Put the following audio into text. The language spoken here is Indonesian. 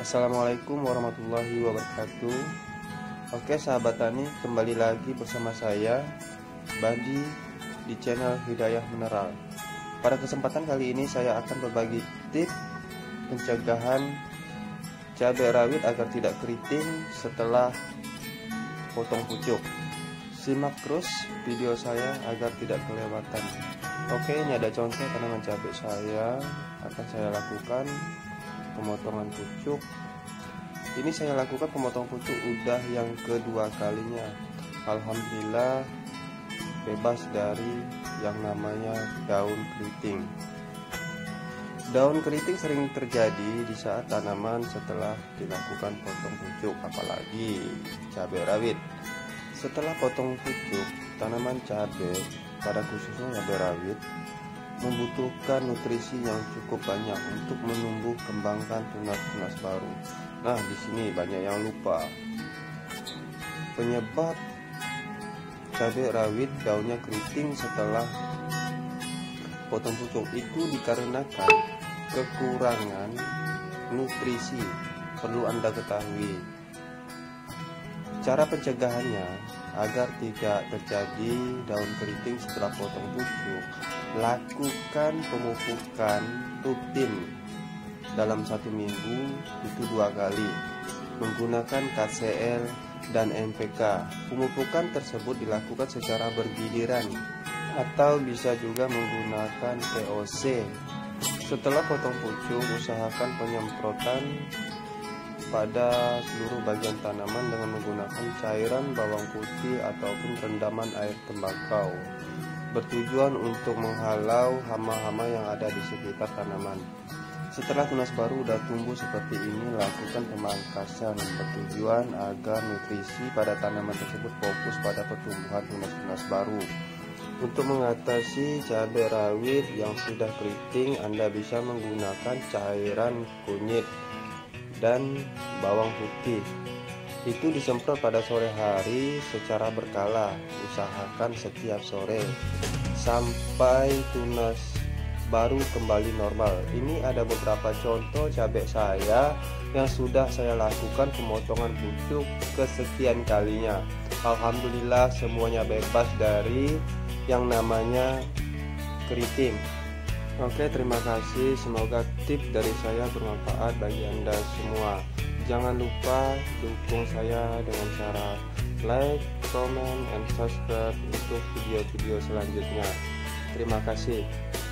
Assalamualaikum warahmatullahi wabarakatuh. Oke sahabat tani, kembali lagi bersama saya Badi di channel Hidayah Mineral. Pada kesempatan kali ini saya akan berbagi tips pencegahan cabai rawit agar tidak keriting setelah potong pucuk. Simak terus video saya agar tidak kelewatan. Oke, ini ada contoh tanaman cabai saya akan saya lakukan pemotongan pucuk. Ini saya lakukan pemotong pucuk udah yang kedua kalinya. Alhamdulillah bebas dari yang namanya daun keriting. Daun keriting sering terjadi di saat tanaman setelah dilakukan potong pucuk, apalagi cabai rawit. Setelah potong pucuk, tanaman cabai, pada khususnya cabai rawit, membutuhkan nutrisi yang cukup banyak untuk menumbuh kembangkan tunas-tunas baru. Nah, di sini banyak yang lupa. Penyebab cabai rawit daunnya keriting setelah potong pucuk itu dikarenakan kekurangan nutrisi. Perlu Anda ketahui. Cara pencegahannya agar tidak terjadi daun keriting setelah potong pucuk, lakukan pemupukan rutin dalam 1 minggu itu 2 kali menggunakan KCL dan NPK. Pemupukan tersebut dilakukan secara bergiliran atau bisa juga menggunakan POC. Setelah potong pucuk, usahakan penyemprotan pada seluruh bagian tanaman dengan menggunakan cairan bawang putih ataupun rendaman air tembakau, bertujuan untuk menghalau hama-hama yang ada di sekitar tanaman. Setelah tunas baru sudah tumbuh seperti ini, lakukan pemangkasan bertujuan agar nutrisi pada tanaman tersebut fokus pada pertumbuhan tunas-tunas baru. Untuk mengatasi cabai rawit yang sudah keriting, Anda bisa menggunakan cairan kunyit dan bawang putih. Itu disemprot pada sore hari secara berkala. Usahakan setiap sore sampai tunas baru kembali normal. Ini ada beberapa contoh cabai saya yang sudah saya lakukan pemotongan pucuk kesekian kalinya. Alhamdulillah semuanya bebas dari yang namanya keriting. Oke, terima kasih. Semoga tips dari saya bermanfaat bagi Anda semua. Jangan lupa dukung saya dengan cara like, comment, and subscribe untuk video-video selanjutnya. Terima kasih.